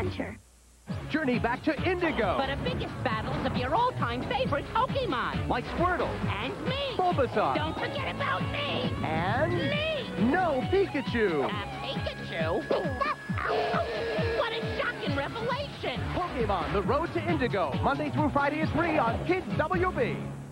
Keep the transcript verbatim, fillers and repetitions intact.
hunter. Journey back to Indigo. For the biggest battles of your all-time favorite Pokémon. Like Squirtle. And me. Bulbasaur. Don't forget about me. And... Me. No, Pikachu. Uh, Pikachu? What a shocking revelation. Pokémon, The Road to Indigo. Monday through Friday at three on Kids W B.